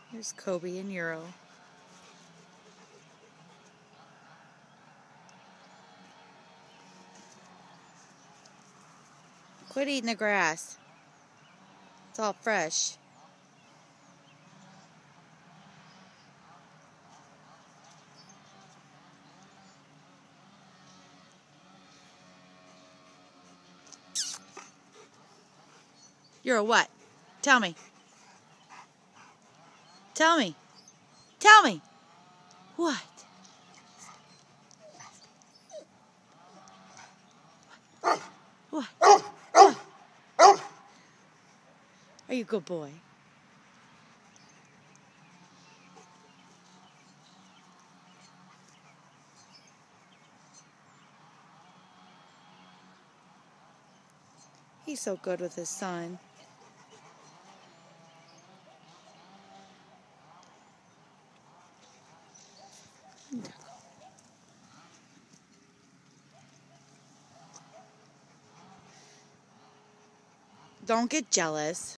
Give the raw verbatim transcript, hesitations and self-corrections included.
Here's Kobe and Jero. Quit eating the grass. It's all fresh. Jero, what? Tell me. Tell me. Tell me. What? What? What? Are you a good boy? He's so good with his son. Don't get jealous.